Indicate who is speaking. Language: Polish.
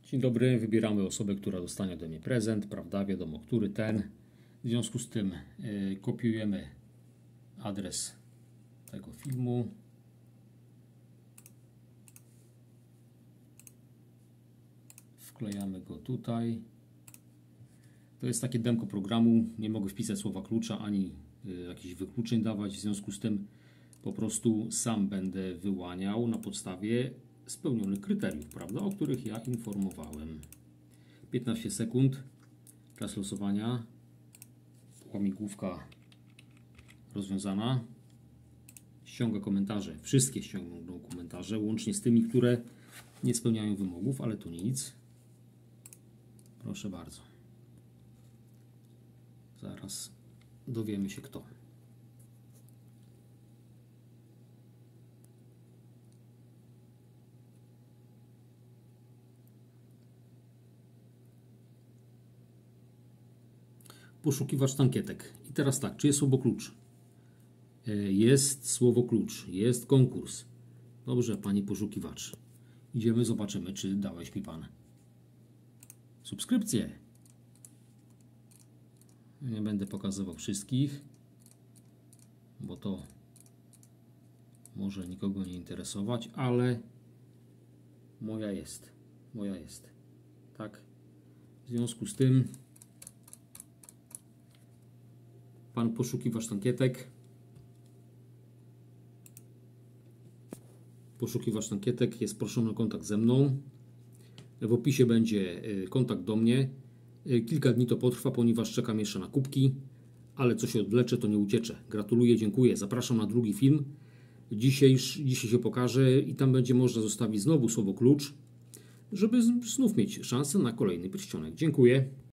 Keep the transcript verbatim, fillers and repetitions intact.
Speaker 1: Dzień dobry, wybieramy osobę, która dostanie ode mnie prezent, prawda, wiadomo, który ten. W związku z tym yy, kopiujemy adres tego filmu. Wklejamy go tutaj. To jest takie demko programu, nie mogę wpisać słowa klucza, ani yy, jakichś wykluczeń dawać, w związku z tym po prostu sam będę wyłaniał na podstawie spełnionych kryteriów, prawda, o których ja informowałem. piętnaście sekund, czas losowania, łamigłówka rozwiązana. Ściąga komentarze, wszystkie ściągną komentarze, łącznie z tymi, które nie spełniają wymogów, ale to nic. Proszę bardzo. Zaraz dowiemy się kto. Poszukiwacz ankietek. I teraz tak, czy jest słowo klucz? Jest słowo klucz, jest konkurs. Dobrze, pani poszukiwacz. Idziemy, zobaczymy, czy dałeś mi pan subskrypcję. Nie będę pokazywał wszystkich, bo to może nikogo nie interesować, ale moja jest. Moja jest. Tak. W związku z tym pan poszukiwacz ankietek. Poszukiwacz ankietek jest proszony o kontakt ze mną. W opisie będzie kontakt do mnie. Kilka dni to potrwa, ponieważ czekam jeszcze na kubki, ale co się odwlecze, to nie uciecze. Gratuluję, dziękuję. Zapraszam na drugi film. Dzisiaj, dzisiaj się pokaże i tam będzie można zostawić znowu słowo klucz, żeby znów mieć szansę na kolejny pierścionek. Dziękuję.